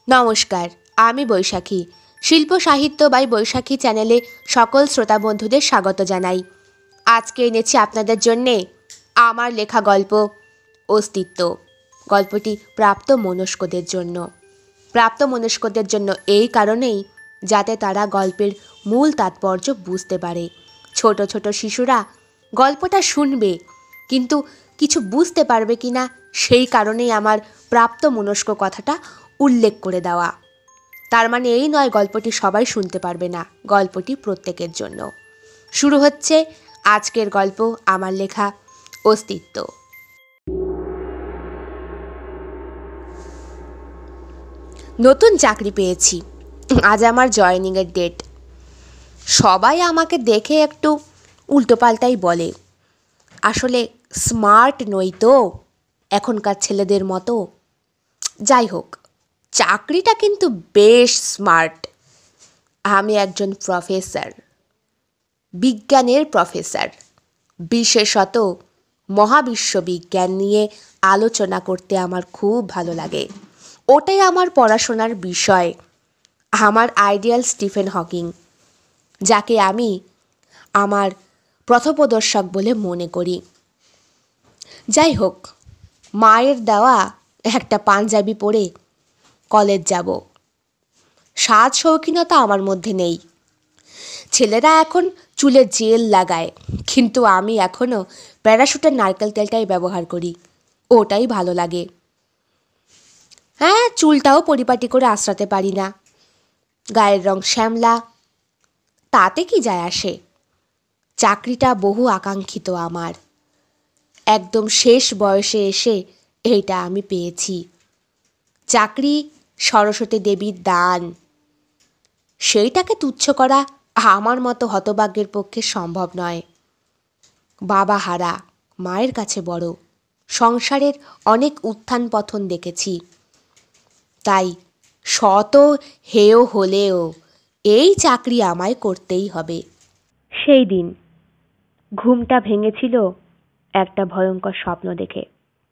নমস্কার, আমি বৈশাখী। শিল্প সাহিত্য বাই বৈশাখী চ্যানেলে সকল শ্রোতা বন্ধুদের স্বাগত জানাই। আজকে এনেছি আপনাদের জন্যে আমার লেখা গল্প অস্তিত্ব। গল্পটি প্রাপ্তমনস্কদের জন্য এই কারণেই যাতে তারা গল্পের মূল তাৎপর্য বুঝতে পারে। ছোট ছোট শিশুরা গল্পটা শুনবে কিন্তু কিছু বুঝতে পারবে কিনা সেই কারণেই আমার প্রাপ্তমনস্ক কথাটা উল্লেখ করে দেওয়া। তার মানে এই নয় গল্পটি সবাই শুনতে পারবে না, গল্পটি প্রত্যেকের জন্য। শুরু হচ্ছে আজকের গল্প আমার লেখা অস্তিত্ব। নতুন চাকরি পেয়েছি, আজ আমার জয়েনিংয়ের ডেট। সবাই আমাকে দেখে একটু উল্টোপাল্টাই বলে। আসলে স্মার্ট নই তো এখনকার ছেলেদের মতো। যাই হোক, চাকরিটা কিন্তু বেশ স্মার্ট। আমি একজন প্রফেসর, বিজ্ঞানের প্রফেসর। বিশেষত মহাবিশ্ববিজ্ঞান নিয়ে আলোচনা করতে আমার খুব ভালো লাগে। ওটাই আমার পড়াশোনার বিষয়। আমার আইডিয়াল স্টিফেন হকিং, যাকে আমি আমার পথপ্রদর্শক বলে মনে করি। যাই হোক, মায়ের দেওয়া একটা পাঞ্জাবি পরে কলেজ যাব। সাজ শৌখিনতা আমার মধ্যে নেই। ছেলেরা এখন চুলে জেল লাগায়, কিন্তু আমি এখনও প্যারাশুটের নারকেল তেলটাই ব্যবহার করি। ওটাই ভালো লাগে। হ্যাঁ, চুলটাও পরিপাটি করে আঁচড়াতে পারি না। গায়ের রং শ্যামলা, তাতে কি যায় আসে। চাকরিটা বহু আকাঙ্ক্ষিত আমার। একদম শেষ বয়সে এসে এইটা আমি পেয়েছি। চাকরি সরস্বতী দেবীর দান। সেইটাকে তুচ্ছ করা আমার মতো হতভাগ্যের পক্ষে সম্ভব নয়। বাবা হারা, মায়ের কাছে বড়। সংসারের অনেক উত্থান পতন দেখেছি। তাই শত হেয় হলেও এই চাকরি আমায় করতেই হবে। সেই দিন ঘুমটা ভেঙেছিল একটা ভয়ঙ্কর স্বপ্ন দেখে।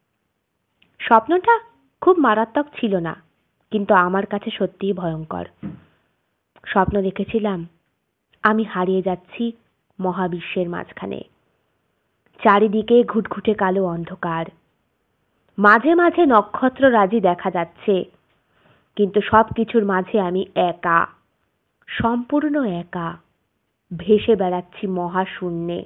স্বপ্নটা খুব মারাত্মক ছিল না, কিন্তু আমার কাছে সত্যিই ভয়ঙ্কর। স্বপ্ন দেখেছিলাম আমি হারিয়ে যাচ্ছি মহাবিশ্বের মাঝখানে। চারিদিকে ঘুটঘুটে কালো অন্ধকার। মাঝে মাঝে নক্ষত্ররাজি দেখা যাচ্ছে, কিন্তু সব কিছুর মাঝে আমি একা, সম্পূর্ণ একা, ভেসে বেড়াচ্ছি মহাশূন্যে।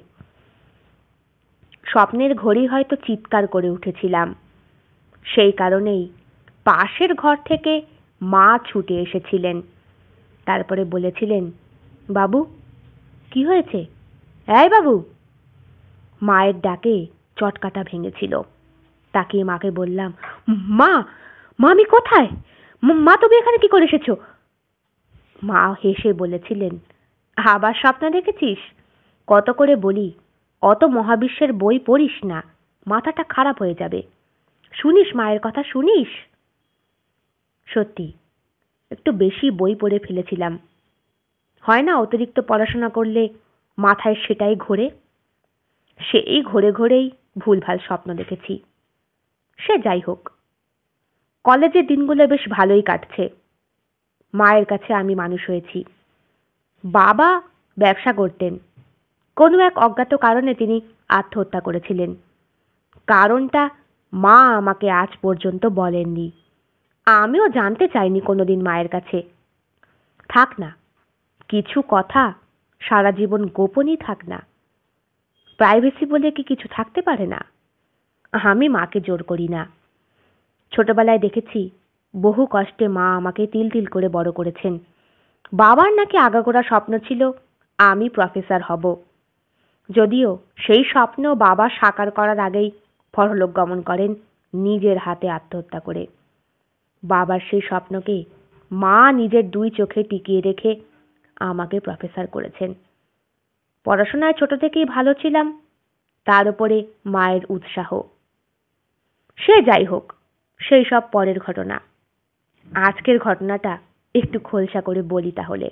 স্বপ্নের ঘড়ি হয়তো চিৎকার করে উঠেছিলাম। সেই কারণেই পাশের ঘর থেকে মা ছুটে এসেছিলেন। তারপরে বলেছিলেন, বাবু কি হয়েছে? এই বাবু। মায়ের ডাকে চটকাটা ভেঙেছিল। তাকিয়ে মাকে বললাম, মা মা আমি কোথায়? মা তুমি এখানে কি করে এসেছো? মা হেসে বলেছিলেন, আবার স্বপ্ন দেখেছিস? কত করে বলি অত মহাবিশ্বের বই পড়িস না, মাথাটা খারাপ হয়ে যাবে। শুনিস মায়ের কথা, শুনিস? সত্যি একটু বেশি বই পড়ে ফেলেছিলাম। হয় না অতিরিক্ত পড়াশোনা করলে মাথায় সেটাই ঘোরে। সেই ঘোরে ঘোরেই ভুলভাল স্বপ্ন দেখেছি। সে যাই হোক, কলেজের দিনগুলো বেশ ভালোই কাটছে। মায়ের কাছে আমি মানুষ হয়েছি। বাবা ব্যবসা করতেন। কোনো এক অজ্ঞাত কারণে তিনি আত্মহত্যা করেছিলেন। কারণটা মা আমাকে আজ পর্যন্ত বলেননি। আমিও জানতে চাইনি কোনোদিন মায়ের কাছে। থাক না, কিছু কথা সারা জীবন গোপনই থাক না। প্রাইভেসি বলে কি কিছু থাকতে পারে না? আমি মাকে জোর করি না। ছোটবেলায় দেখেছি বহু কষ্টে মা আমাকে তিল তিল করে বড় করেছেন। বাবার নাকি আগাগোড়া স্বপ্ন ছিল আমি প্রফেসর হব। যদিও সেই স্বপ্ন বাবা সাকার করার আগেই পরলোক গমন করেন নিজের হাতে আত্মহত্যা করে। বাবার সেই স্বপ্নকে মা নিজের দুই চোখে টিকিয়ে রেখে আমাকে প্রফেসর করেছেন। পড়াশোনায় ছোট থেকেই ভালো ছিলাম, তার উপরে মায়ের উৎসাহ। সে যাই হোক, সেই সব পরের ঘটনা। আজকের ঘটনাটা একটু খোলসা করে বলি তাহলে।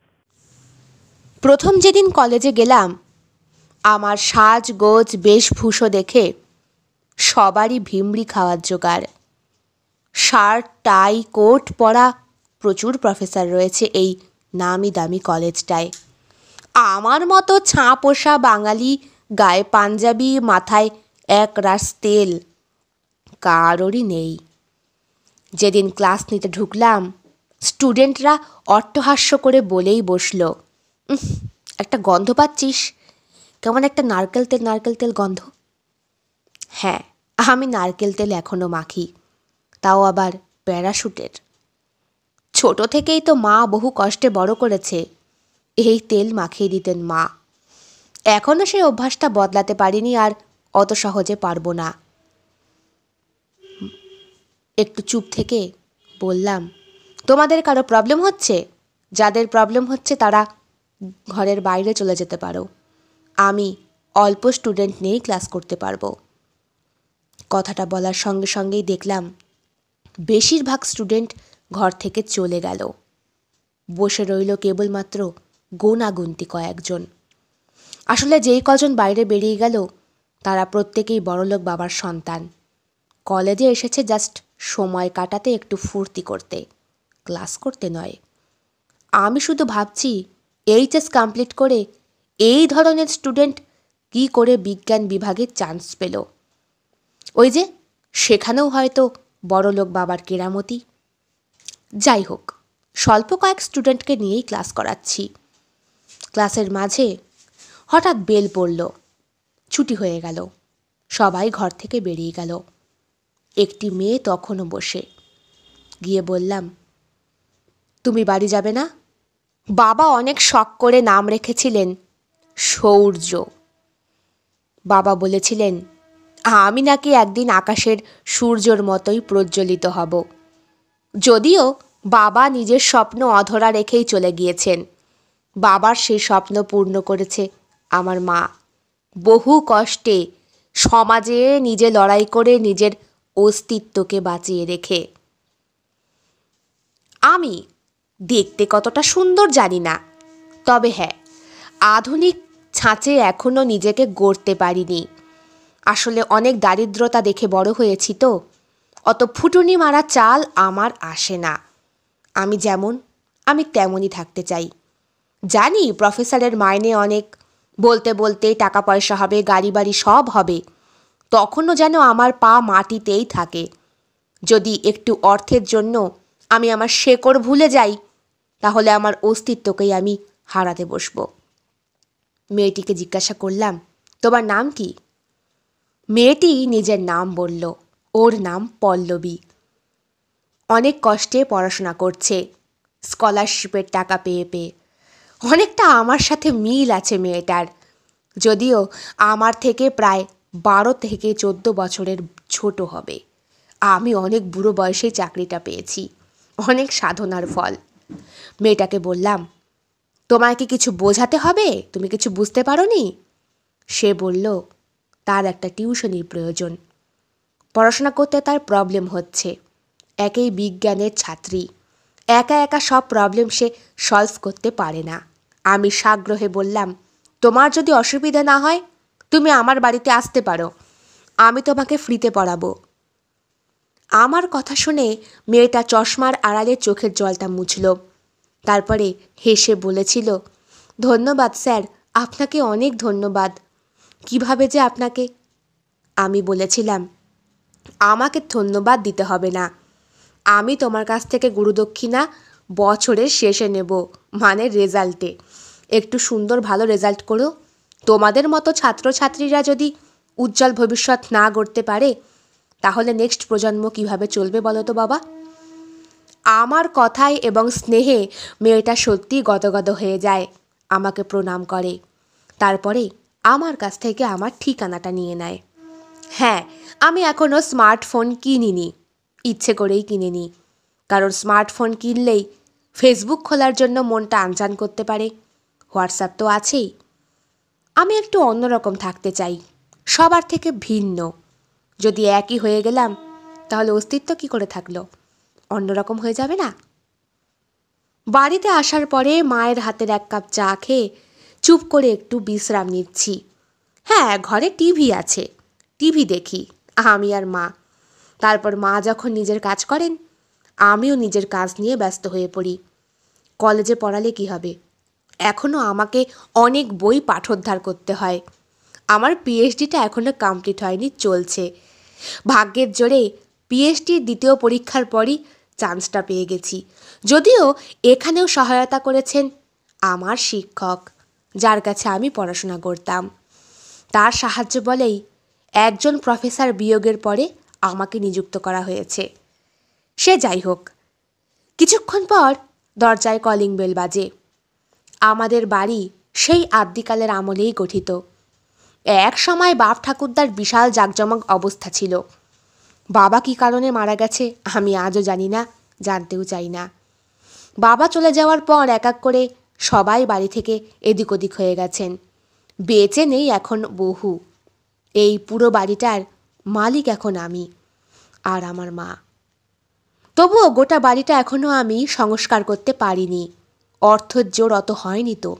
প্রথম যেদিন কলেজে গেলাম, আমার সাজগোজ বেশভূষা দেখে সবারই ভিমড়ি খাওয়ার জোগাড়। শার্ট টাই কোট পরা প্রচুর প্রফেসর রয়েছে এই নামি দামি কলেজটায়। আমার মতো ছাঁ পোষা বাঙালি, গায়ে পাঞ্জাবি, মাথায় এক রাশ তেল কারোরই নেই। যেদিন ক্লাস নিতে ঢুকলাম, স্টুডেন্টরা অট্টহাস্য করে বলেই বসলো, একটা গন্ধ পাচ্ছিস? কেমন একটা নারকেল তেল গন্ধ। হ্যাঁ, আমি নারকেল তেল এখনও মাখি, তাও আবার প্যারাশুটের। ছোট থেকেই তো মা বহু কষ্টে বড় করেছে, এই তেল মাখিয়ে দিতেন মা। এখনও সেই অভ্যাসটা বদলাতে পারিনি, আর অত সহজে পারবো না। একটু চুপ থেকে বললাম, তোমাদের কারো প্রবলেম হচ্ছে? যাদের প্রবলেম হচ্ছে তারা ঘরের বাইরে চলে যেতে পারো, আমি অল্প স্টুডেন্ট নিয়েই ক্লাস করতে পারবো। কথাটা বলার সঙ্গে সঙ্গেই দেখলাম বেশিরভাগ স্টুডেন্ট ঘর থেকে চলে গেল। বসে রইল কেবলমাত্র গোনাগুনতি কয়েকজন। আসলে যেই কজন বাইরে বেরিয়ে গেল তারা প্রত্যেকেই বড়লোক বাবার সন্তান। কলেজে এসেছে জাস্ট সময় কাটাতে, একটু ফুর্তি করতে, ক্লাস করতে নয়। আমি শুধু ভাবছি এইচএস কমপ্লিট করে এই ধরনের স্টুডেন্ট কি করে বিজ্ঞান বিভাগে চান্স পেল। ওই যে সেখানেও হয়তো বড়লোক বাবার কেরামতি। যাই হোক, স্বল্প কয়েক স্টুডেন্টকে নিয়েই ক্লাস করাচ্ছি। ক্লাসের মাঝে হঠাৎ বেল পড়ল, ছুটি হয়ে গেল, সবাই ঘর থেকে বেরিয়ে গেল। একটি মেয়ে তখনও বসে। গিয়ে বললাম, তুমি বাড়ি যাবে না? বাবা অনেক শখ করে নাম রেখেছিলেন সূর্য। বাবা বলেছিলেন আমি নাকি একদিন আকাশের সূর্যর মতোই প্রজ্বলিত হব। যদিও বাবা নিজের স্বপ্ন অধরা রেখেই চলে গিয়েছেন, বাবার সেই স্বপ্ন পূর্ণ করেছে আমার মা। বহু কষ্টে সমাজে নিজে লড়াই করে নিজের অস্তিত্বকে বাঁচিয়ে রেখে। আমি দেখতে কতটা সুন্দর জানি না, তবে হ্যাঁ, আধুনিক ছাঁচে এখনও নিজেকে গড়তে পারিনি। আসলে অনেক দারিদ্রতা দেখে বড় হয়েছি তো, অত ফুটুনি মারা চাল আমার আসে না। আমি যেমন, আমি তেমনই থাকতে চাই। জানি প্রফেসরের মাইনে অনেক, বলতে বলতে টাকা পয়সা হবে, গাড়ি বাড়ি সব হবে, তখনও যেন আমার পা মাটিতেই থাকে। যদি একটু অর্থের জন্য আমি আমার শেকড় ভুলে যাই, তাহলে আমার অস্তিত্বকেই আমি হারাতে বসব। মেয়েটিকে জিজ্ঞাসা করলাম, তোমার নাম কি? মেয়েটি নিজের নাম বলল, ওর নাম পল্লবী। অনেক কষ্টে পড়াশোনা করছে, স্কলারশিপের টাকা পেয়ে পেয়ে। অনেকটা আমার সাথে মিল আছে মেয়েটার, যদিও আমার থেকে প্রায় 12 থেকে 14 বছরের ছোট হবে। আমি অনেক বুড়ো বয়সে চাকরিটা পেয়েছি, অনেক সাধনার ফল। মেয়েটাকে বললাম, তোমায় কি কিছু বোঝাতে হবে? তুমি কিছু বুঝতে পারোনি? সে বলল তার একটা টিউশনির প্রয়োজন, পড়াশোনা করতে তার প্রবলেম হচ্ছে। একেই বিজ্ঞানের ছাত্রী, একা একা সব প্রবলেম সে সলভ করতে পারে না। আমি সাগ্রহে বললাম, তোমার যদি অসুবিধা না হয় তুমি আমার বাড়িতে আসতে পারো, আমি তোমাকে ফ্রিতে পড়াবো। আমার কথা শুনে মেয়েটা চশমার আড়ালে চোখের জলটা মুছল, তারপরে হেসে বলেছিল, ধন্যবাদ স্যার, আপনাকে অনেক ধন্যবাদ। কিভাবে যে আপনাকে? আমি বলেছিলাম, আমাকে ধন্যবাদ দিতে হবে না, আমি তোমার কাছ থেকে গুরুদক্ষিণা বছরের শেষে নেব, মানে রেজাল্টে। একটু সুন্দর ভালো রেজাল্ট করো। তোমাদের মতো ছাত্রছাত্রীরা যদি উজ্জ্বল ভবিষ্যৎ না গড়তে পারে, তাহলে নেক্সট প্রজন্ম কিভাবে চলবে বলো তো বাবা? আমার কথায় এবং স্নেহে মেয়েটা সত্যি গদগদ হয়ে যায়, আমাকে প্রণাম করে, তারপরে আমার কাছ থেকে আমার ঠিকানাটা নিয়ে নেয়। হ্যাঁ, আমি এখনও স্মার্টফোন কিনিনি, ইচ্ছে করেই কিনিনি, কারণ স্মার্টফোন কিনলেই ফেসবুক খোলার জন্য মনটা আনচান করতে পারে, হোয়াটসঅ্যাপ তো আছেই। আমি একটু অন্যরকম থাকতে চাই, সবার থেকে ভিন্ন। যদি একই হয়ে গেলাম তাহলে অস্তিত্ব কি করে থাকলো? অন্যরকম হয়ে যাবে না? বাড়িতে আসার পরে মায়ের হাতের 1 কাপ চা খেয়ে চুপ করে একটু বিশ্রাম নিচ্ছি। হ্যাঁ, ঘরে টিভি আছে, টিভি দেখি আমি আর মা। তারপর মা যখন নিজের কাজ করেন, আমিও নিজের কাজ নিয়ে ব্যস্ত হয়ে পড়ি। কলেজে পড়ালে কি হবে, এখনও আমাকে অনেক বই পাঠোদ্ধার করতে হয়। আমার পিএইচডিটা এখনও কমপ্লিট হয়নি, চলছে। ভাগ্যের জোরে পিএইচডি দ্বিতীয় পরীক্ষার পরই চান্সটা পেয়ে গেছি। যদিও এখানেও সহায়তা করেছেন আমার শিক্ষক, যার কাছে আমি পড়াশোনা করতাম। তার সাহায্য বলেই একজন প্রফেসর বিয়োগের পরে আমাকে নিযুক্ত করা হয়েছে। সে যাই হোক, কিছুক্ষণ পর দরজায় কলিং বেল বাজে। আমাদের বাড়ি সেই আদ্যিকালের আমলেই গঠিত। এক সময় বাপ ঠাকুরদার বিশাল জাঁকজমক অবস্থা ছিল। বাবা কী কারণে মারা গেছে আমি আজও জানি না, জানতেও চাই না। বাবা চলে যাওয়ার পর এক এক করে সবাই বাড়ি থেকে এদিক ওদিক হয়ে গেছেন। বেঁচে নেই এখন বহু। এই পুরো বাড়িটার মালিক এখন আমি আর আমার মা। তবুও গোটা বাড়িটা এখনও আমি সংস্কার করতে পারিনি। অর্থের জোর অত হয়নি তো।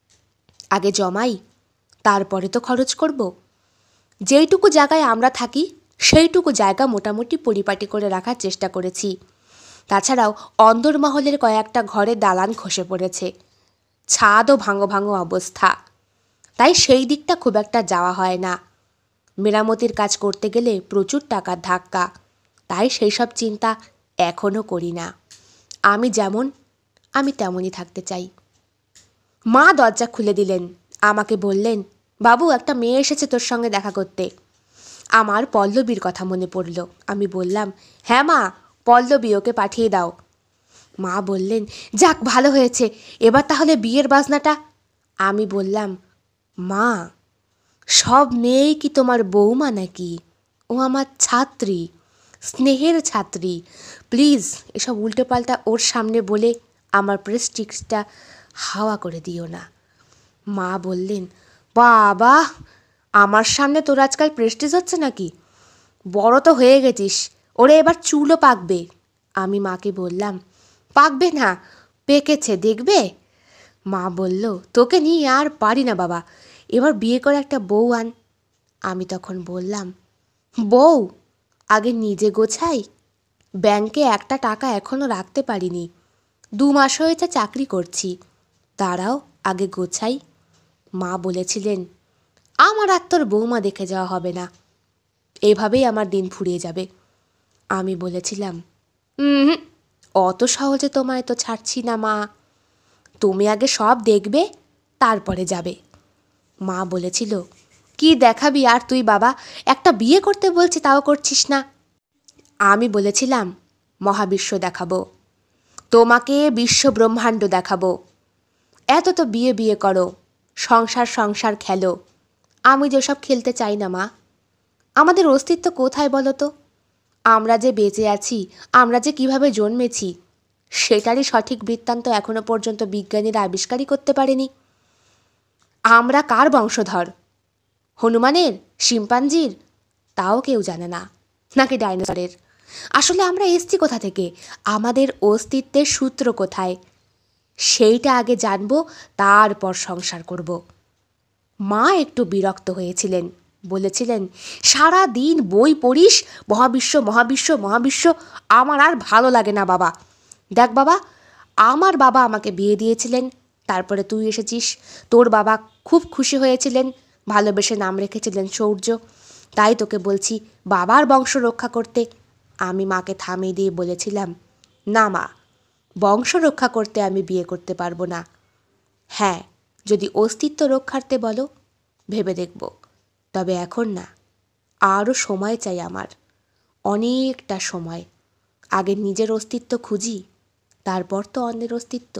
আগে জমাই, তারপরে তো খরচ করব। যেইটুকু জায়গায় আমরা থাকি সেইটুকু জায়গা মোটামুটি পরিপাটি করে রাখার চেষ্টা করেছি। তাছাড়াও অন্দরমহলের কয়েকটা ঘরে দালান খসে পড়েছে, ছাদও ভাঙো ভাঙো অবস্থা, তাই সেই দিকটা খুব একটা যাওয়া হয় না। মেরামতির কাজ করতে গেলে প্রচুর টাকার ধাক্কা, তাই সেই সব চিন্তা এখনও করি না। আমি যেমন আমি তেমনই থাকতে চাই। মা দরজা খুলে দিলেন, আমাকে বললেন, বাবু একটা মেয়ে এসেছে তোর সঙ্গে দেখা করতে। আমার পল্লবীর কথা মনে পড়ল। আমি বললাম, হ্যাঁ মা, পল্লবী, ওকে পাঠিয়ে দাও। মা বললেন, যাক ভালো হয়েছে, এবার তাহলে বিয়ের বাজনাটা। আমি বললাম, মা, সব মেয়েই কি তোমার বৌমা নাকি? ও আমার ছাত্রী, স্নেহের ছাত্রী। প্লিজ এসব উল্টোপাল্টা ওর সামনে বলে আমার প্রেস্টিজটা হাওয়া করে দিও না। মা বললেন, বাবা, আমার সামনে তোর আজকাল প্রেস্টিজ হচ্ছে নাকি? বড় তো হয়ে গেছিস, ওরে এবার চুলও পাকবে। আমি মাকে বললাম, পাকবে না, পেকেছে, দেখবে। মা বলল, তোকে নিয়ে আর পারি না বাবা, এবার বিয়ে করে একটা বউ আন। আমি তখন বললাম, বউ আগে নিজে গোছাই। ব্যাংকে একটা টাকা এখনও রাখতে পারিনি, 2 মাস হয়েছে চাকরি করছি, তারাও আগে গোছাই। মা বলেছিলেন, আমার আর তোর বৌমা দেখে যাওয়া হবে না, এভাবেই আমার দিন ফুরিয়ে যাবে। আমি বলেছিলাম, অত সহজে তোমায় তো ছাড়ছি না মা, তুমি আগে সব দেখবে তারপরে যাবে। মা বলেছিল, কি দেখাবি আর তুই বাবা, একটা বিয়ে করতে বলছি তাও করছিস না। আমি বলেছিলাম, মহাবিশ্ব দেখাবো তোমাকে, বিশ্ব ব্রহ্মাণ্ড দেখাবো। এত তো বিয়ে বিয়ে করো, সংসার সংসার খেলো, আমি যেসব খেলতে চাই না মা। আমাদের অস্তিত্ব কোথায় বলো তো? আমরা যে বেঁচে আছি, আমরা যে কিভাবে জন্মেছি, সেটারই সঠিক বৃত্তান্ত এখনো পর্যন্ত বিজ্ঞানীরা আবিষ্কারই করতে পারেনি। আমরা কার বংশধর? হনুমানের, শিম্পাঞ্জির? তাও কেউ জানে না, নাকি ডাইনোসরের? আসলে আমরা এসছি কোথা থেকে, আমাদের অস্তিত্বের সূত্র কোথায়, সেইটা আগে জানবো, তারপর সংসার করব। মা একটু বিরক্ত হয়েছিলেন, বলেছিলেন, সারা দিন বই পড়িস, মহাবিশ্ব মহাবিশ্ব মহাবিশ্ব, আমার আর ভালো লাগে না বাবা। দেখ বাবা, আমার বাবা আমাকে বিয়ে দিয়েছিলেন, তারপরে তুই এসেছিস, তোর বাবা খুব খুশি হয়েছিলেন, ভালোবেসে নাম রেখেছিলেন সূর্য, তাই তোকে বলছি বাবার বংশ রক্ষা করতে। আমি মাকে থামিয়ে দিয়ে বলেছিলাম, না মা, বংশ রক্ষা করতে আমি বিয়ে করতে পারবো না। হ্যাঁ, যদি অস্তিত্ব রক্ষার্থে বলো, ভেবে দেখব, তবে এখন না, আরও সময় চাই আমার, অনেকটা সময়। আগে নিজের অস্তিত্ব খুঁজি, তারপর তো অন্যের অস্তিত্ব।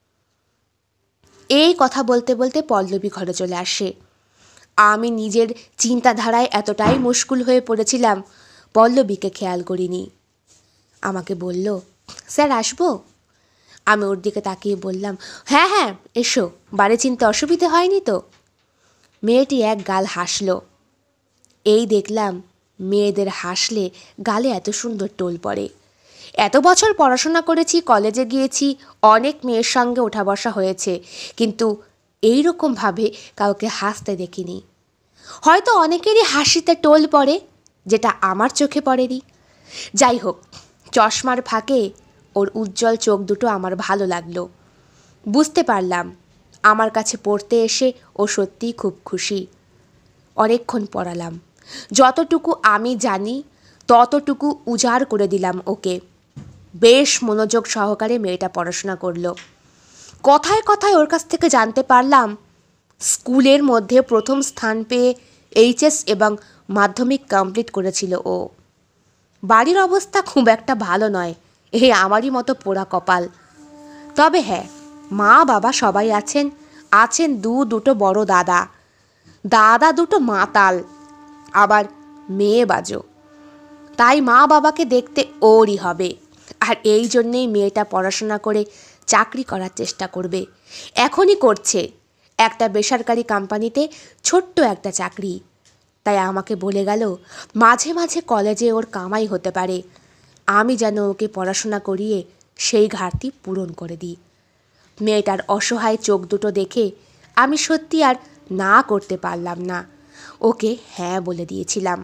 এই কথা বলতে বলতে পল্লবী ঘরে চলে আসে। আমি নিজের চিন্তাধারায় এতটাই মুশকুল হয়ে পড়েছিলাম, পল্লবীকে খেয়াল করিনি। আমাকে বলল, স্যার আসবো? আমি ওর দিকে তাকিয়ে বললাম, হ্যাঁ হ্যাঁ এসো, বাড়ি চিনতে অসুবিধে হয়নি তো? মেয়েটি এক গাল হাসল। এই দেখলাম মেয়েদের হাসলে গালে এত সুন্দর টোল পড়ে। এত বছর পড়াশোনা করেছি, কলেজে গিয়েছি, অনেক মেয়ের সঙ্গে ওঠা বসা হয়েছে, কিন্তু এই রকমভাবে কাউকে হাসতে দেখিনি। হয়তো অনেকেরই হাসিতে টোল পড়ে, যেটা আমার চোখে পড়েনি। যাই হোক, চশমার ফাঁকে ওর উজ্জ্বল চোখ দুটো আমার ভালো লাগলো। বুঝতে পারলাম আমার কাছে পড়তে এসে ও সত্যিই খুব খুশি। অনেকক্ষণ পড়ালাম, যতটুকু আমি জানি ততটুকু উজাড় করে দিলাম ওকে। বেশ মনোযোগ সহকারে মেয়েটা পড়াশোনা করলো। কথায় কথায় ওর কাছ থেকে জানতে পারলাম স্কুলের মধ্যে প্রথম স্থান পেয়ে এইচএস এবং মাধ্যমিক কমপ্লিট করেছিল ও। বাড়ির অবস্থা খুব একটা ভালো নয়, আমারই মতো পোড়া কপাল। তবে হ্যাঁ, মা বাবা সবাই আছেন দুটো বড় দাদা দুটো মাতাল, আবার মেয়ে বাজো। তাই মা বাবাকে দেখতে ওরই হবে। আর এই জন্যেই মেয়েটা পড়াশোনা করে চাকরি করার চেষ্টা করবে। এখনই করছে একটা বেসরকারি কোম্পানিতে ছোট্ট একটা চাকরি। তাই আমাকে বলে গেল মাঝে মাঝে কলেজে ওর কামাই হতে পারে, আমি যেন ওকে পড়াশোনা করিয়ে সেই ঘাটতি পূরণ করে দিই। মেয়েটার অসহায় চোখ দুটো দেখে আমি সত্যি আর না করতে পারলাম না, ওকে হ্যাঁ বলে দিয়েছিলাম।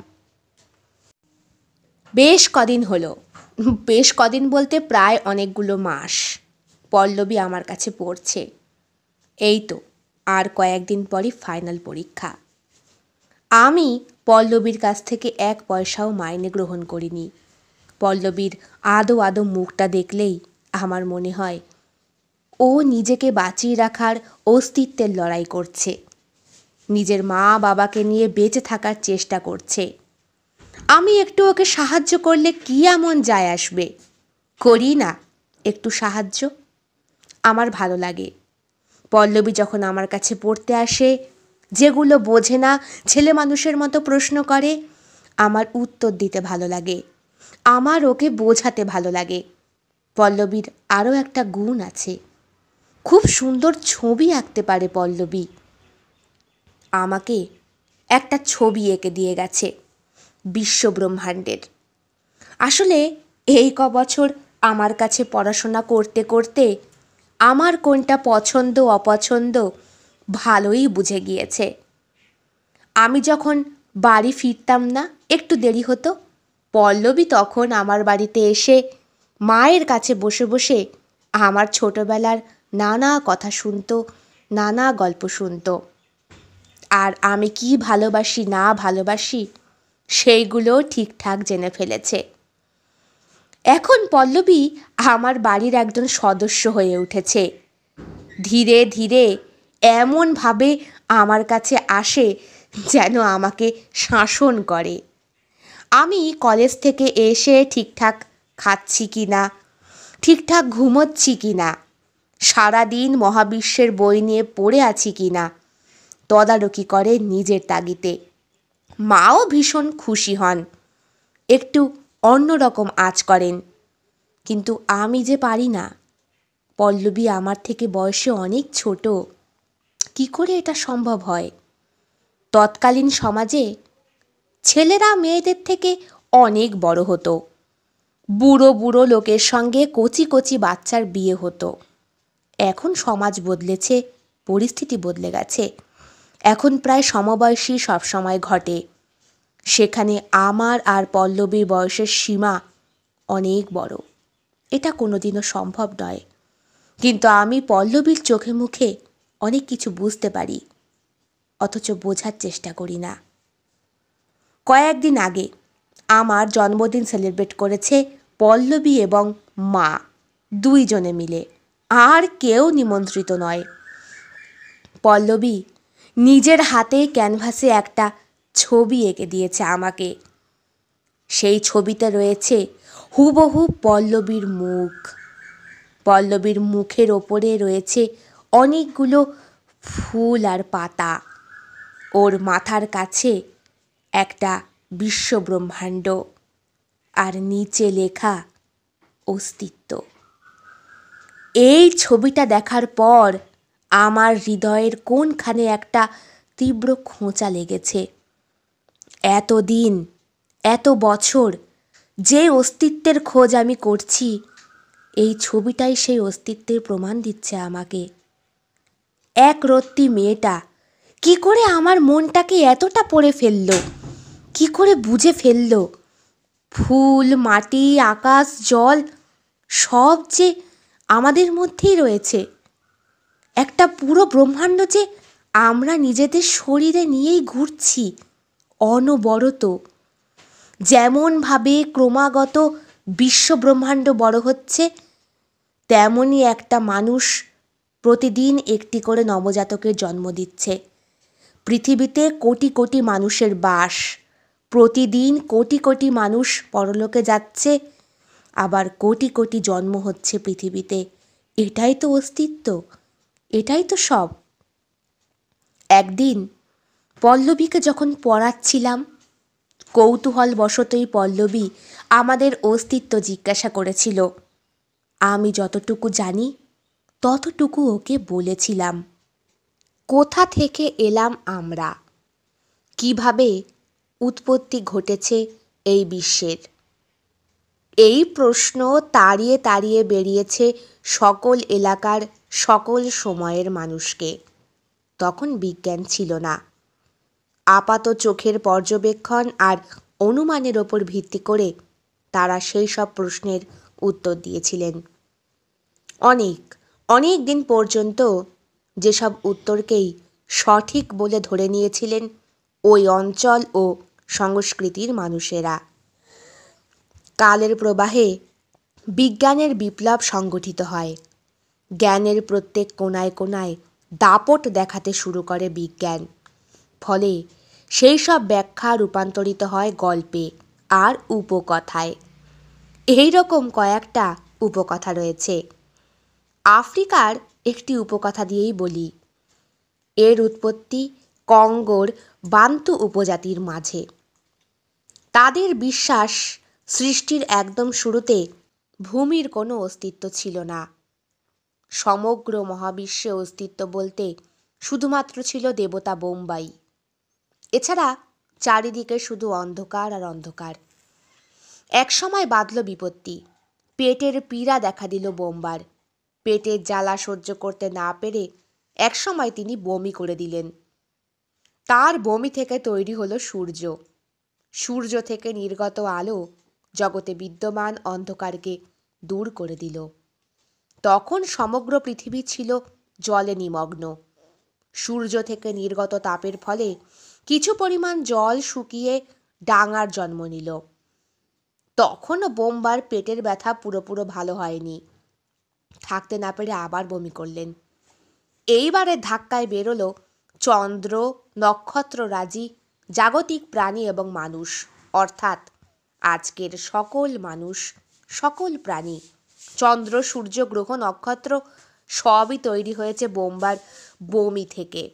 বেশ কদিন বলতে প্রায় অনেকগুলো মাস পল্লবী আমার কাছে পড়ছে। এই তো আর কয়েকদিন পরই ফাইনাল পরীক্ষা। আমি পল্লবীর কাছ থেকে 1 পয়সাও মাইনে গ্রহণ করিনি। পল্লবীর আদো মুখটা দেখলেই আমার মনে হয় ও নিজেকে বাঁচিয়ে রাখার অস্তিত্বের লড়াই করছে, নিজের মা বাবাকে নিয়ে বেঁচে থাকার চেষ্টা করছে। আমি একটু ওকে সাহায্য করলে কি এমন যায় আসবে? করি না একটু সাহায্য, আমার ভালো লাগে। পল্লবী যখন আমার কাছে পড়তে আসে, যেগুলো বোঝে না ছেলে মানুষের মতো প্রশ্ন করে, আমার উত্তর দিতে ভালো লাগে, আমার ওকে বোঝাতে ভালো লাগে। পল্লবীর আরও একটা গুণ আছে, খুব সুন্দর ছবি আঁকতে পারে পল্লবী। আমাকে একটা ছবি এঁকে দিয়ে গেছে বিশ্বব্রহ্মাণ্ডের। আসলে এই বছর আমার কাছে পড়াশোনা করতে করতে আমার কোনটা পছন্দ অপছন্দ ভালোই বুঝে গিয়েছে। আমি যখন বাড়ি ফিরতাম না, একটু দেরি হতো, পল্লবী তখন আমার বাড়িতে এসে মায়ের কাছে বসে বসে আমার ছোটবেলার নানা কথা শুনতো, নানা গল্প শুনতো। আর আমি কি ভালোবাসি না ভালোবাসি সেইগুলো ঠিকঠাক জেনে ফেলেছে। এখন পল্লবী আমার বাড়ির একজন সদস্য হয়ে উঠেছে। ধীরে ধীরে এমনভাবে আমার কাছে আসে যেন আমাকে শাসন করে। আমি কলেজ থেকে এসে ঠিকঠাক খাচ্ছি কি না, ঠিকঠাক ঘুমোচ্ছি কি না, সারাদিন মহাবিশ্বের বই নিয়ে পড়ে আছি কি না তদারকি করে নিজের তাগিদে। মাও ভীষণ খুশি হন, একটু অন্যরকম আঁচ করেন। কিন্তু আমি যে পারি না। পল্লবী আমার থেকে বয়সে অনেক ছোট, কি করে এটা সম্ভব হয়? তৎকালীন সমাজে ছেলেরা মেয়েদের থেকে অনেক বড় হতো, বুড়ো বুড়ো লোকের সঙ্গে কচি কচি বাচ্চার বিয়ে হতো। এখন সমাজ বদলেছে, পরিস্থিতি বদলে গেছে। এখন প্রায় সমবয়সী সবসময় ঘটে। সেখানে আমার আর পল্লবীর বয়সের সীমা অনেক বড়, এটা কোনোদিনও সম্ভব নয়। কিন্তু আমি পল্লবীর চোখে মুখে অনেক কিছু বুঝতে পারি, অথচ বোঝার চেষ্টা করি না। কয়েকদিন আগে আমার জন্মদিন সেলিব্রেট করেছে পল্লবী এবং মা দুইজনে মিলে, আর কেউ নিমন্ত্রিত নয়। পল্লবী নিজের হাতে ক্যানভাসে একটা ছবি এঁকে দিয়েছে আমাকে। সেই ছবিতে রয়েছে হুবহু পল্লবীর মুখ। পল্লবীর মুখের ওপরে রয়েছে অনেকগুলো ফুল আর পাতা। ওর মাথার কাছে একটা বিশ্বব্রহ্মাণ্ড, আর নিচে লেখা অস্তিত্ব। এই ছবিটা দেখার পর আমার হৃদয়ের কোনখানে একটা তীব্র খোঁচা লেগেছে। এতদিন, এত বছর যে অস্তিত্বের খোঁজ আমি করছি, এই ছবিটাই সেই অস্তিত্বের প্রমাণ দিচ্ছে আমাকে। একরত্তি মেয়েটা কি করে আমার মনটাকে এতটা পড়ে ফেললো, কি করে বুঝে ফেললো? ফুল, মাটি, আকাশ, জল সব যে আমাদের মধ্যেই রয়েছে, একটা পুরো ব্রহ্মাণ্ড যে আমরা নিজেদের শরীরে নিয়েই ঘুরছি অনবরত। যেমনভাবে ক্রমাগত বিশ্ব ব্রহ্মাণ্ড বড় হচ্ছে, তেমনই একটা মানুষ প্রতিদিন একটি করে নবজাতকের জন্ম দিচ্ছে। পৃথিবীতে কোটি কোটি মানুষের বাস, প্রতিদিন কোটি কোটি মানুষ পরলোকে যাচ্ছে, আবার কোটি কোটি জন্ম হচ্ছে পৃথিবীতে। এটাই তো অস্তিত্ব, এটাই তো সব। একদিন পল্লবীকে যখন পড়াচ্ছিলাম, কৌতূহলবশতই পল্লবী আমাদের অস্তিত্ব জিজ্ঞাসা করেছিল। আমি যতটুকু জানি ততটুকু ওকে বলেছিলাম। কোথা থেকে এলাম আমরা, কিভাবে উৎপত্তি ঘটেছে এই বিশ্বের, এই প্রশ্ন তাড়িয়ে তাড়িয়ে বেরিয়েছে সকল এলাকার সকল সময়ের মানুষকে। তখন বিজ্ঞান ছিল না। আপাত চোখের পর্যবেক্ষণ আর অনুমানের ওপর ভিত্তি করে তারা সেই সব প্রশ্নের উত্তর দিয়েছিলেন। অনেক অনেক দিন পর্যন্ত যেসব উত্তরকেই সঠিক বলে ধরে নিয়েছিলেন ওই অঞ্চল ও সংস্কৃতির মানুষেরা। কালের প্রবাহে বিজ্ঞানের বিপ্লব সংগঠিত হয়। জ্ঞানের প্রত্যেক কোণায় কোণায় দাপট দেখাতে শুরু করে বিজ্ঞান। ফলে সেই সব ব্যাখ্যা রূপান্তরিত হয় গল্পে আর উপকথায়। এই রকম কয়েকটা উপকথা রয়েছে। আফ্রিকার একটি উপকথা দিয়েই বলি। এর উৎপত্তি কঙ্গোর বান্তু উপজাতির মাঝে। তাদের বিশ্বাস, সৃষ্টির একদম শুরুতে ভূমির কোনো অস্তিত্ব ছিল না। সমগ্র মহাবিশ্বে অস্তিত্ব বলতে শুধুমাত্র ছিল দেবতা বোম্বাই। এছাড়া চারিদিকে শুধু অন্ধকার আর অন্ধকার। একসময় বাঁধল বিপত্তি। পেটের পীড়া দেখা দিল বোম্বার। পেটের জ্বালা সহ্য করতে না পেরে একসময় তিনি বমি করে দিলেন। তার বমি থেকে তৈরি হলো সূর্য। সূর্য থেকে নির্গত আলো জগতে বিদ্যমান অন্ধকারকে দূর করে দিল। তখন সমগ্র পৃথিবী ছিল জলে নিমগ্ন। সূর্য থেকে নির্গত তাপের ফলে কিছু পরিমাণ জল শুকিয়ে ডাঙার জন্ম নিল। তখনও বোম্বার পেটের ব্যথা পুরোপুরো ভালো হয়নি। থাকতে না পেরে আবার বমি করলেন। এইবারের ধাক্কায় বেরোলো চন্দ্র, নক্ষত্ররাজি, জাগতিক প্রাণী এবং মানুষ, অর্থাৎ আজকের সকল মানুষ, সকল প্রাণী, চন্দ্র, সূর্য, গ্রহ, নক্ষত্র সবই তৈরি হয়েছে বোম্বার বমি থেকে।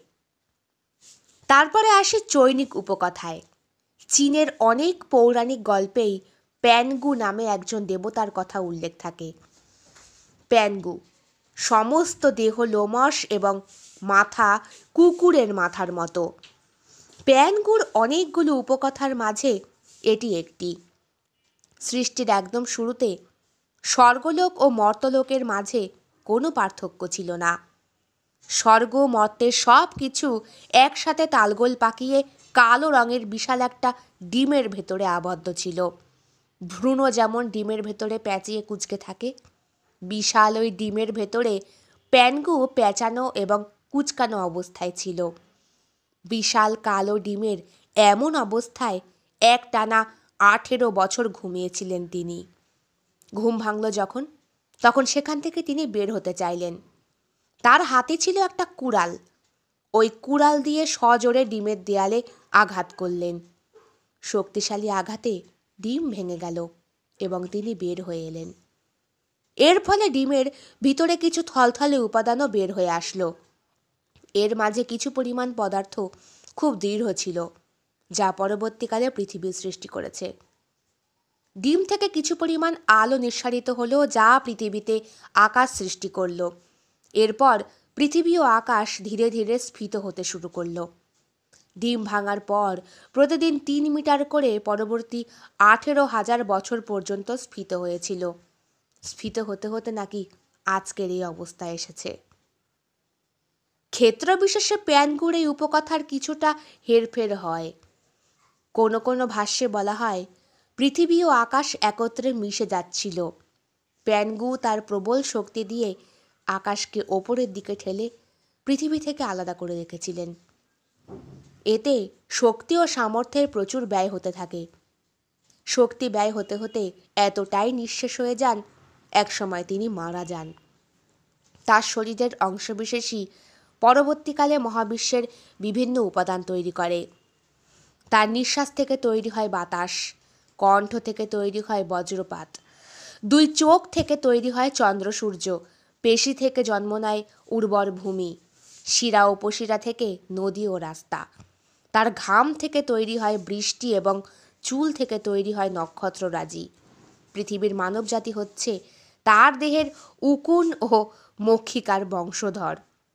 তারপরে আসে চৈনিক উপকথায়। চীনের অনেক পৌরাণিক গল্পেই প্যানগু নামে একজন দেবতার কথা উল্লেখ থাকে। প্যানগু সমস্ত দেহ লোমশ এবং মাথা কুকুরের মাথার মতো। প্যানগুর অনেকগুলো উপকথার মাঝে এটি একটি। সৃষ্টির একদম শুরুতে স্বর্গলোক ও মর্তলোকের মাঝে কোনো পার্থক্য ছিল না। স্বর্গ মর্তের সব কিছু একসাথে তালগোল পাকিয়ে কালো রঙের বিশাল একটা ডিমের ভেতরে আবদ্ধ ছিল। ভ্রূণ যেমন ডিমের ভেতরে প্যাঁচিয়ে কুঁচকে থাকে, বিশাল ওই ডিমের ভেতরে প্যানগু প্যাঁচানো এবং কুচকানো অবস্থায় ছিল। বিশাল কালো ডিমের এমন অবস্থায় একটানা 18 বছর ঘুমিয়েছিলেন তিনি। ঘুম ভাঙল যখন, তখন সেখান থেকে তিনি বের হতে চাইলেন। তার হাতে ছিল একটা কুড়াল। ওই কুড়াল দিয়ে সজোরে ডিমের দেয়ালে আঘাত করলেন। শক্তিশালী আঘাতে ডিম ভেঙে গেল এবং তিনি বের হয়ে এলেন। এর ফলে ডিমের ভিতরে কিছু থলথলে উপাদানও বের হয়ে আসলো। এর মাঝে কিছু পরিমাণ পদার্থ খুব দৃঢ় ছিল, যা পরবর্তীকালে পৃথিবীর সৃষ্টি করেছে। ডিম থেকে কিছু পরিমাণ আলো নিঃসারিত হলো, যা পৃথিবীতে আকাশ সৃষ্টি করলো। এরপর পৃথিবী ও আকাশ ধীরে ধীরে স্ফীত হতে শুরু করলো। ডিম ভাঙার পর প্রতিদিন 3 মিটার করে পরবর্তী 18,000 বছর পর্যন্ত স্ফীত হয়েছিল। স্ফীত হতে হতে নাকি আজকের এই অবস্থা এসেছে। ক্ষেত্র বিশেষে প্যানগুর এই উপকথার কিছুটা হেরফের হয়। কোনো কোনো ভাষ্যে বলা হয় পৃথিবী ও আকাশ একত্রে মিশে যাচ্ছিল। পেঙ্গু তার প্রবল শক্তি দিয়ে আকাশকে ওপরের দিকে ঠেলে পৃথিবী থেকে আলাদা করে রেখেছিলেন। এতে শক্তি ও সামর্থ্যের প্রচুর ব্যয় হতে থাকে। শক্তি ব্যয় হতে হতে এতটাই নিঃশেষ হয়ে যান, একসময় তিনি মারা যান। তার শরীরের অংশবিশেষই পরবর্তীকালে মহাবিশ্বের বিভিন্ন উপাদান তৈরি করে। তার নিঃশ্বাস থেকে তৈরি হয় বাতাস, কণ্ঠ থেকে তৈরি হয় বজ্রপাত, 2 চোখ থেকে তৈরি হয় চন্দ্র সূর্য, পেশি থেকে জন্ম নেয় উর্বর ভূমি, শিরা উপশিরা থেকে নদী ও রাস্তা। তার ঘাম থেকে তৈরি হয় বৃষ্টি এবং চুল থেকে তৈরি হয় নক্ষত্ররাজি। পৃথিবীর মানবজাতি হচ্ছে তার দেহের উকুন ও মক্ষিকার বংশধর।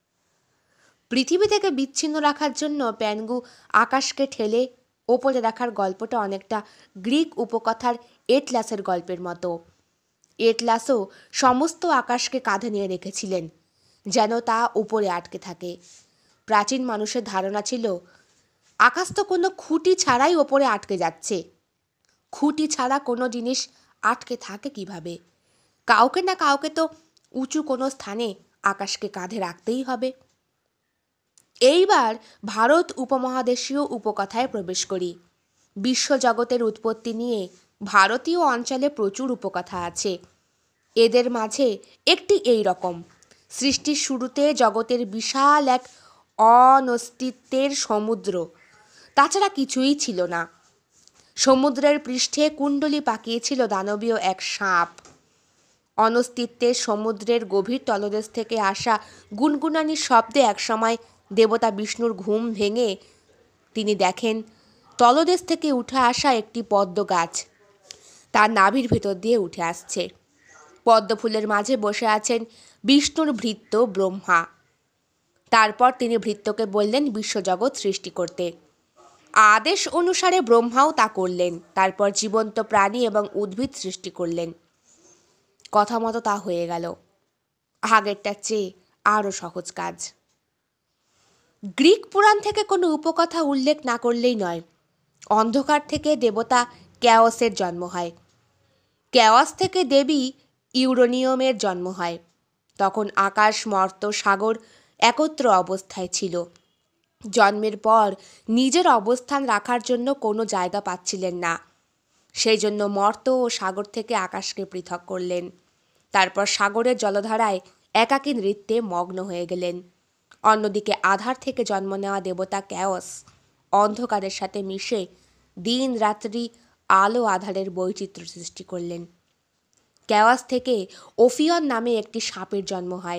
পৃথিবী থেকে বিচ্ছিন্ন রাখার জন্য পেঙ্গু আকাশকে ঠেলে ওপরে রাখার গল্পটা অনেকটা গ্রিক উপকথার এটলাসের গল্পের মতো। এটলাসও সমস্ত আকাশকে কাঁধে নিয়ে রেখেছিলেন যেন তা উপরে আটকে থাকে। প্রাচীন মানুষের ধারণা ছিল আকাশ তো কোনো খুঁটি ছাড়াই ওপরে আটকে যাচ্ছে। খুঁটি ছাড়া কোনো জিনিস আটকে থাকে কিভাবে? কাউকে না কাউকে তো উঁচু কোনো স্থানে আকাশকে কাঁধে রাখতেই হবে। এইবার ভারত উপমহাদেশীয় উপকথায় প্রবেশ করি। বিশ্বজগতের উৎপত্তি নিয়ে ভারতীয় অঞ্চলে প্রচুর উপকথা আছে। এদের মাঝে একটি এই রকম: সৃষ্টির শুরুতে জগতের বিশাল এক অনস্তিত্বের সমুদ্র, তাছাড়া কিছুই ছিল না। সমুদ্রের পৃষ্ঠে কুণ্ডলী পাকিয়েছিল দানবীয় এক সাপ। অনস্তিত্বের সমুদ্রের গভীর তলদেশ থেকে আসা গুনগুনানির শব্দে একসময় দেবতা বিষ্ণুর ঘুম ভেঙে তিনি দেখেন তলদেশ থেকে উঠে আসা একটি পদ্ম গাছ তার নাভির ভেতর দিয়ে উঠে আসছে। পদ্ম ফুলের মাঝে বসে আছেন বিষ্ণুর ভৃত্য ব্রহ্মা। তারপর তিনি ভৃত্যকে বললেন বিশ্বজগৎ সৃষ্টি করতে। আদেশ অনুসারে ব্রহ্মাও তা করলেন। তারপর জীবন্ত প্রাণী এবং উদ্ভিদ সৃষ্টি করলেন। কথা মতো তা হয়ে গেল। আগেরটার চেয়ে আরও সহজ কাজ। গ্রিক পুরাণ থেকে কোনো উপকথা উল্লেখ না করলেই নয়। অন্ধকার থেকে দেবতা ক্যাওসের জন্ম হয়। ক্যাওস থেকে দেবী ইউরেনিয়ামের জন্ম হয়। তখন আকাশ, মর্ত্য, সাগর একত্র অবস্থায় ছিল। জন্মের পর নিজের অবস্থান রাখার জন্য কোনো জায়গা পাচ্ছিলেন না। সেই জন্য মর্ত্য ও সাগর থেকে আকাশকে পৃথক করলেন। তারপর সাগরের জলধারায় একাকী নৃত্যে মগ্ন হয়ে গেলেন। অন্যদিকে আধার থেকে জন্ম নেওয়া দেবতা ক্যাওস অন্ধকারের সাথে মিশে দিন রাত্রি আলো আধারের বৈচিত্র্য সৃষ্টি করলেন। ক্যাওস থেকে ওফিয়ন নামে একটি সাপের জন্ম হয়।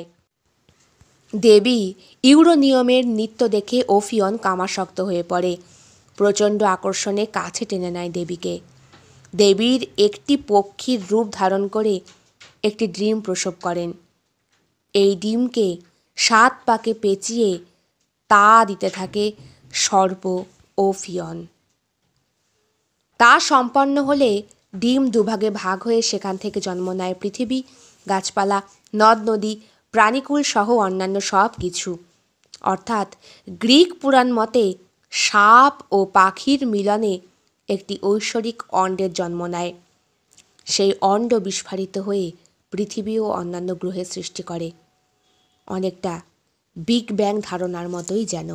দেবী ইউরেনিয়ামের নৃত্য দেখে ওফিয়ন কামাসক্ত হয়ে পড়ে। প্রচণ্ড আকর্ষণে কাছে টেনে নেয় দেবীকে। দেবীর একটি পক্ষীর রূপ ধারণ করে একটি ডিম প্রসব করেন। এই ডিমকে 7 পাকে পেঁচিয়ে তা দিতে থাকে সর্প ওফিয়ন। তা সম্পন্ন হলে ডিম দুভাগে ভাগ হয়ে সেখান থেকে জন্ম নেয় পৃথিবী, গাছপালা, নদ নদী, প্রাণীকুল সহ অন্যান্য সব কিছু। অর্থাৎ গ্রিক পুরাণ মতে সাপ ও পাখির মিলনে একটি ঐশ্বরিক অণ্ডের জন্ম নেয়। সেই অণ্ড বিস্ফারিত হয়ে পৃথিবী ও অন্যান্য গ্রহের সৃষ্টি করে। অনেকটা বিগ ব্যাং ধারণার মতোই যেন।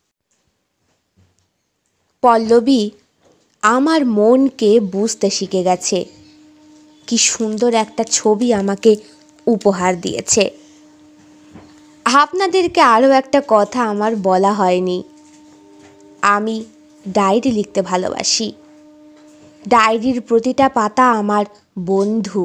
পল্লবী আমার মনকে বুঝতে শিখে গেছে। কি সুন্দর একটা ছবি আমাকে উপহার দিয়েছে। আপনাদেরকে আরও একটা কথা আমার বলা হয়নি। আমি ডায়েরি লিখতে ভালোবাসি। ডায়েরির প্রতিটা পাতা আমার বন্ধু।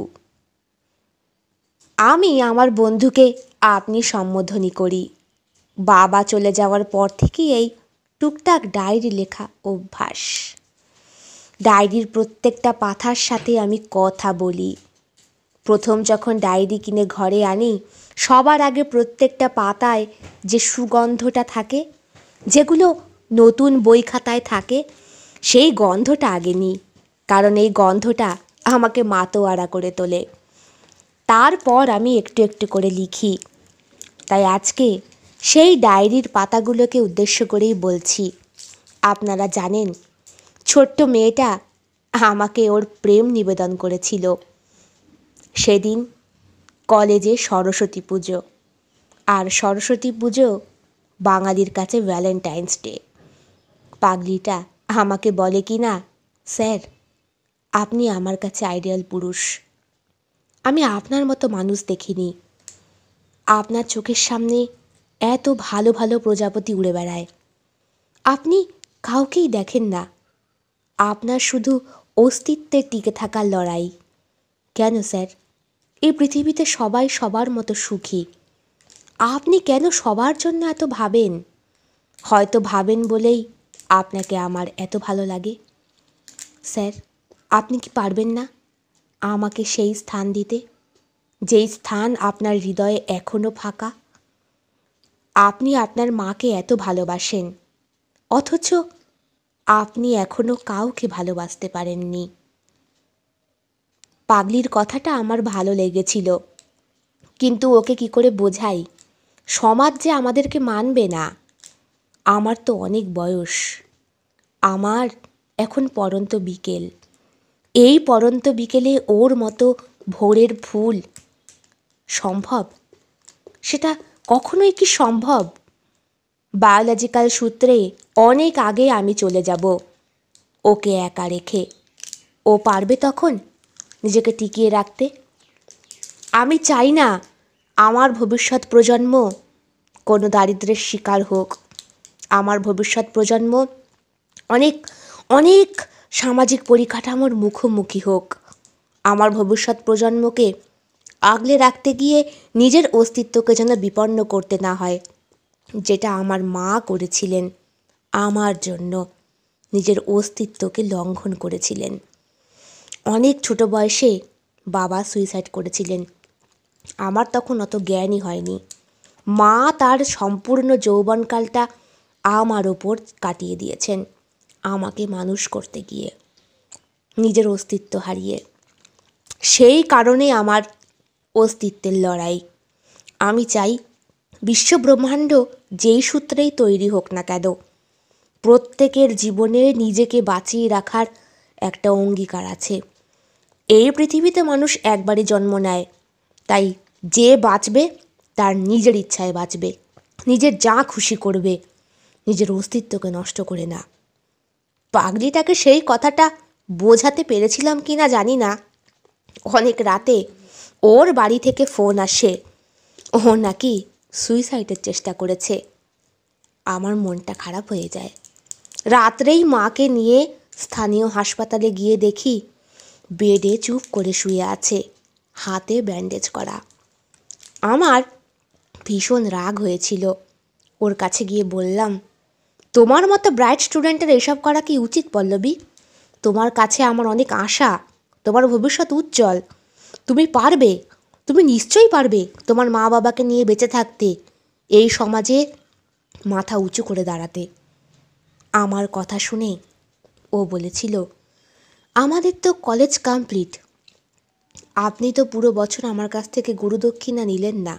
আমি আমার বন্ধুকে আপনি সম্বোধনী করি। বাবা চলে যাওয়ার পর থেকেই এই টুকটাক ডায়েরি লেখা অভ্যাস। ডায়েরির প্রত্যেকটা পাতার সাথে আমি কথা বলি। প্রথম যখন ডায়েরি কিনে ঘরে আনি, সবার আগে প্রত্যেকটা পাতায় যে সুগন্ধটা থাকে, যেগুলো নতুন বই খাতায় থাকে, সেই গন্ধটা আগে নিই। কারণ এই গন্ধটা আমাকে মাতোয়ারা করে তোলে। তারপর আমি একটু একটু করে লিখি। তাই আজকে সেই ডায়েরির পাতাগুলোকে উদ্দেশ্য করেই বলছি। আপনারা জানেন, ছোট্ট মেয়েটা আমাকে ওর প্রেম নিবেদন করেছিল। সেদিন কলেজে সরস্বতী পুজো, আর সরস্বতী পুজো বাঙালির কাছে ভ্যালেন্টাইন্স ডে। পাগলিটা আমাকে বলে কি না, স্যার আপনি আমার কাছে আইডিয়াল পুরুষ, আমি আপনার মতো মানুষ দেখিনি। আপনার চোখের সামনে এত ভালো ভালো প্রজাপতি উড়ে বেড়ায়, আপনি কাউকেই দেখেন না, আপনার শুধু অস্তিত্বের টিকে থাকার লড়াই। কেন স্যার, এই পৃথিবীতে সবাই সবার মতো সুখী, আপনি কেন সবার জন্য এত ভাবেন? হয়তো ভাবেন বলেই আপনাকে আমার এত ভালো লাগে। স্যার আপনি কি পারবেন না আমাকে সেই স্থান দিতে, যেই স্থান আপনার হৃদয়ে এখনও ফাঁকা? আপনি আপনার মাকে এত ভালোবাসেন, অথচ আপনি এখনও কাউকে ভালোবাসতে পারেননি। পাগলির কথাটা আমার ভালো লেগেছিল, কিন্তু ওকে কি করে বোঝাই? সমাজ যে আমাদেরকে মানবে না। আমার তো অনেক বয়স, আমার এখন পড়ন্ত বিকেল, এই পড়ন্ত বিকেলে ওর মতো ভোরের ফুল সম্ভব? সেটা কখনোই কি সম্ভব? বায়োলজিক্যাল সূত্রে অনেক আগে আমি চলে যাব ওকে একা রেখে। ও পারবে তখন নিজেকে টিকিয়ে রাখতে? আমি চাই না আমার ভবিষ্যৎ প্রজন্ম কোনো দারিদ্র্যের শিকার হোক। আমার ভবিষ্যৎ প্রজন্ম অনেক অনেক সামাজিক পরিকাঠামোর মুখোমুখি হোক। আমার ভবিষ্যৎ প্রজন্মকে আগলে রাখতে গিয়ে নিজের অস্তিত্বকে যেন বিপন্ন করতে না হয়, যেটা আমার মা করেছিলেন আমার জন্য, নিজের অস্তিত্বকে লঙ্ঘন করেছিলেন। অনেক ছোট বয়সে বাবা সুইসাইড করেছিলেন, আমার তখন অত জ্ঞানই হয়নি। মা তার সম্পূর্ণ যৌবনকালটা আমার ওপর কাটিয়ে দিয়েছেন, আমাকে মানুষ করতে গিয়ে, নিজের অস্তিত্ব হারিয়ে। সেই কারণে আমার অস্তিত্বের লড়াই। আমি চাই বিশ্বব্রহ্মাণ্ড যেই সূত্রেই তৈরি হোক না কেন, প্রত্যেকের জীবনে নিজেকে বাঁচিয়ে রাখার একটা অঙ্গীকার আছে। এই পৃথিবীতে মানুষ একবারই জন্ম নেয়, তাই যে বাঁচবে তার নিজের ইচ্ছায় বাঁচবে, নিজের যা খুশি করবে, নিজের অস্তিত্বকে নষ্ট করে না। পাগলিটাকে সেই কথাটা বোঝাতে পেরেছিলাম কি না জানি না। অনেক রাতে ওর বাড়ি থেকে ফোন আসে, ও নাকি সুইসাইডের চেষ্টা করেছে। আমার মনটা খারাপ হয়ে যায়। রাত্রেই মাকে নিয়ে স্থানীয় হাসপাতালে গিয়ে দেখি বেডে চুপ করে শুয়ে আছে, হাতে ব্যান্ডেজ করা। আমার ভীষণ রাগ হয়েছিল। ওর কাছে গিয়ে বললাম, তোমার মতো ব্রাইট স্টুডেন্টের এসব করা কি উচিত পল্লবী? তোমার কাছে আমার অনেক আশা, তোমার ভবিষ্যৎ উজ্জ্বল, তুমি পারবে, তুমি নিশ্চয়ই পারবে তোমার মা বাবাকে নিয়ে বেঁচে থাকতে, এই সমাজে মাথা উঁচু করে দাঁড়াতে। আমার কথা শুনে ও বলেছিল, আমাদের তো কলেজ কমপ্লিট, আপনি তো পুরো বছর আমার কাছ থেকে গুরুদক্ষিণা নিলেন না,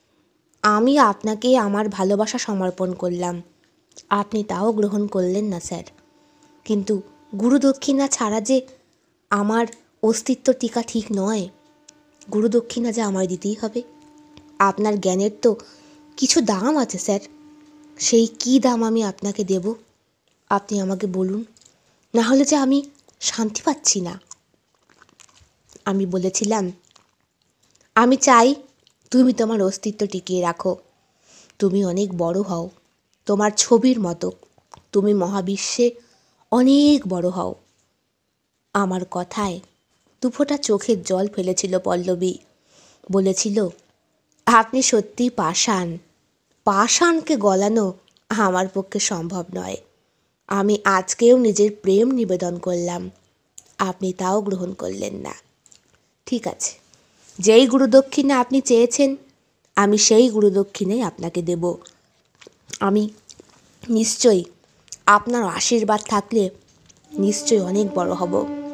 আমি আপনাকে আমার ভালোবাসা সমর্পণ করলাম, আপনি তাও গ্রহণ করলেন না স্যার। কিন্তু গুরুদক্ষিণা ছাড়া যে আমার অস্তিত্ব টিকা ঠিক নয়, গুরুদক্ষিণা যে আমায় দিতেই হবে। আপনার জ্ঞানের তো কিছু দাম আছে স্যার, সেই কী দাম আমি আপনাকে দেব আপনি আমাকে বলুন, না হলে যে আমি শান্তি পাচ্ছি না। আমি বলেছিলাম, আমি চাই তুমি তোমার অস্তিত্ব টিকিয়ে রাখো, তুমি অনেক বড় হও, তোমার ছবির মতো তুমি মহাবিশ্বে অনেক বড় হও। আমার কথায় দুফোঁটা চোখের জল ফেলেছিল পল্লবী। বলেছিল, আপনি সত্যিই পাষাণ, পাষাণকে গলানো আমার পক্ষে সম্ভব নয়। আমি আজকেও নিজের প্রেম নিবেদন করলাম, আপনি তাও গ্রহণ করলেন না। ঠিক আছে, যেই গুরুদক্ষিণা আপনি চেয়েছেন আমি সেই গুরুদক্ষিণাই আপনাকে দেব। আমি নিশ্চয়ই, আপনার আশীর্বাদ থাকলে নিশ্চয়ই অনেক বড় হব।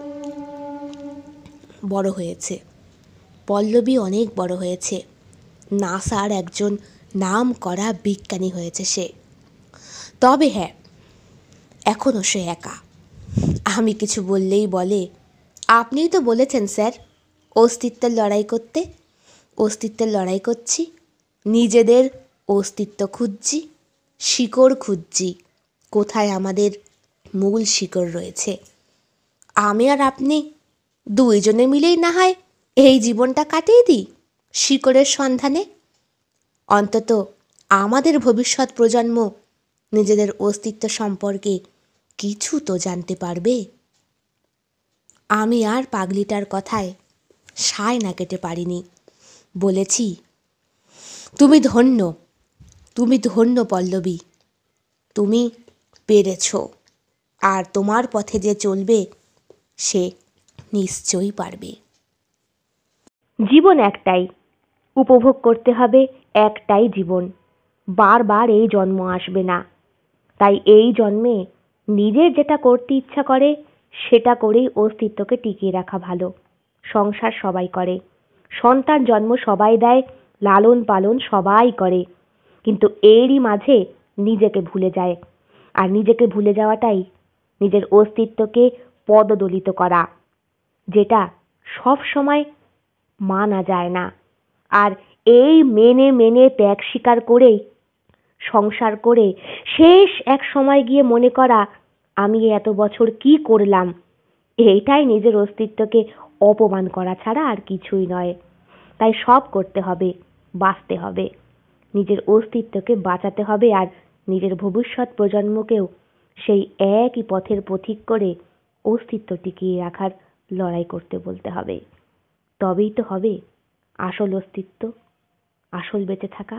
বড় হয়েছে পল্লবী, অনেক বড় হয়েছে, নাসার একজন নাম করা বিজ্ঞানী হয়েছে সে। তবে হ্যাঁ, এখনও সে একা। আমি কিছু বললেই বলে, আপনিই তো বলেছেন স্যার অস্তিত্বের লড়াই করতে, অস্তিত্বের লড়াই করছি, নিজেদের অস্তিত্ব খুঁজছি, শিকড় খুঁজছি, কোথায় আমাদের মূল শিকড় রয়েছে। আমি আর আপনি দুইজনে মিলেই না হয় এই জীবনটা কাটিয়ে দিই শিকড়ের সন্ধানে। অন্তত আমাদের ভবিষ্যৎ প্রজন্ম নিজেদের অস্তিত্ব সম্পর্কে কিছু তো জানতে পারবে। আমি আর পাগলিটার কথায় সায় না কেটে পারিনি। বলেছি, তুমি ধন্য, তুমি ধন্য পল্লবী, তুমি পেরেছ। আর তোমার পথে যে চলবে সে নিশ্চয়ই পারবে। জীবন একটাই, উপভোগ করতে হবে একটাই জীবন। বারবার এই জন্ম আসবে না, তাই এই জন্মে নিজের যেটা করতে ইচ্ছা করে সেটা করেই অস্তিত্বকে টিকিয়ে রাখা ভালো। সংসার সবাই করে, সন্তান জন্ম সবাই দেয়, লালন পালন সবাই করে, কিন্তু এরই মাঝে নিজেকে ভুলে যায়। আর নিজেকে ভুলে যাওয়াটাই নিজের অস্তিত্বকে পদদলিত করা, যেটা সব সময় মানা যায় না। আর এই মেনে মেনে ত্যাগ স্বীকার করেই সংসার করে শেষ এক সময় গিয়ে মনে করা, আমি এত বছর কি করলাম, এইটাই নিজের অস্তিত্বকে অপমান করা ছাড়া আর কিছুই নয়। তাই সব করতে হবে, বাঁচতে হবে, নিজের অস্তিত্বকে বাঁচাতে হবে, আর নিজের ভবিষ্যৎ প্রজন্মকেও সেই একই পথের পথিক করে অস্তিত্ব টিকিয়ে রাখার লড়াই করতে বলতে হবে। তবেই তো হবে আসল অস্তিত্ব, আসল বেঁচে থাকা।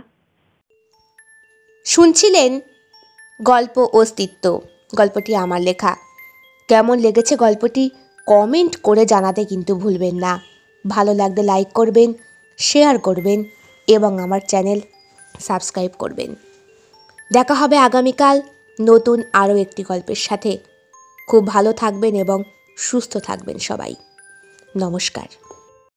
শুনছিলেন গল্প অস্তিত্ব। গল্পটি আমার লেখা। কেমন লেগেছে গল্পটি কমেন্ট করে জানাতে কিন্তু ভুলবেন না। ভালো লাগলে লাইক করবেন, শেয়ার করবেন এবং আমার চ্যানেল সাবস্ক্রাইব করবেন। দেখা হবে আগামীকাল নতুন আরও একটি গল্পের সাথে। খুব ভালো থাকবেন এবং সুস্থ থাকবেন সবাই। নমস্কার।